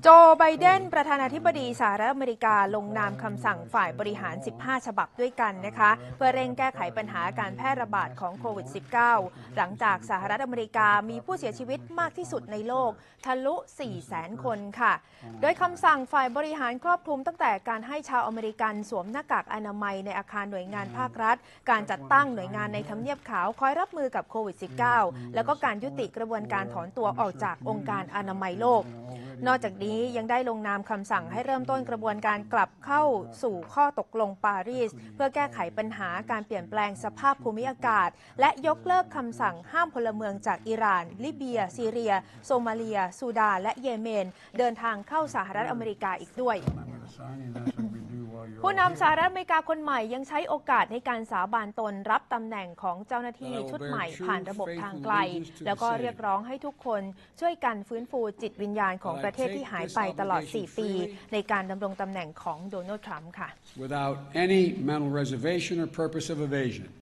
โจไบเดนประธานาธิบดีสหรัฐอเมริกาลงนามคำสั่งฝ่ายบริหาร 15 ฉบับด้วยกันนะคะเพื่อเร่งแก้ไขปัญหาการแพร่ระบาดของโควิด -19 หลังจากสหรัฐอเมริกามีผู้เสียชีวิตมากที่สุดในโลกทะลุ 400,000 คนค่ะโดยคำสั่งฝ่ายบริหารครอบคลุมตั้งแต่การให้ชาวอเมริกันสวมหน้ากากอนามัยในอาคารหน่วยงานภาครัฐการจัดตั้งหน่วยงานในทำเนียบขาวคอยรับมือกับโควิด -19 แล้วก็การยุติกระบวนการถอนตัวออกจากองค์การอนามัยโลกนอกจากนี้ยังได้ลงนามคำสั่งให้เริ่มต้นกระบวนการกลับเข้าสู่ข้อตกลงปารีสเพื่อแก้ไขปัญหาการเปลี่ยนแปลงสภาพภูมิอากาศและยกเลิกคำสั่งห้ามพลเมืองจากอิหร่านลิเบียซีเรียโซมาเลียซูดานและเยเมนเดินทางเข้าสหรัฐอเมริกาอีกด้วยผู้นำสหรัฐอเมริกาคนใหม่ยังใช้โอกาสในการสาบานตนรับตำแหน่งของเจ้าหน้าที่ชุดใหม่ผ่านระบบทางไกลแล้วก็เรียกร้องให้ทุกคนช่วยกันฟื้นฟูจิตวิญญาณของประเทศที่หายไปตลอด 4 ปีในการดำรงตำแหน่งของโดนัลด์ทรัมป์ค่ะ